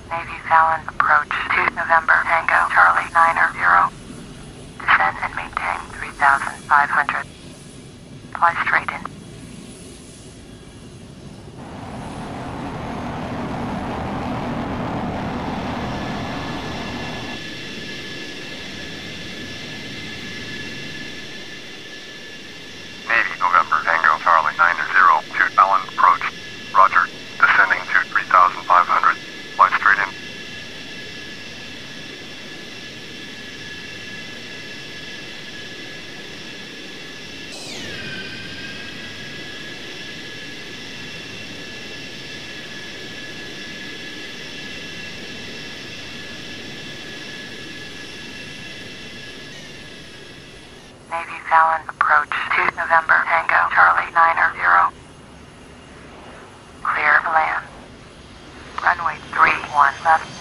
Navy Fallon approach to November Tango Charlie 90. Descend and maintain 3,500. Fly straight in. Navy November Tango Charlie 90 to Fallon approach. Roger. Descending to 3,500. Fly straight in. Navy Fallon approach to November Tango Charlie 90. Clear to land. Runway 31 left.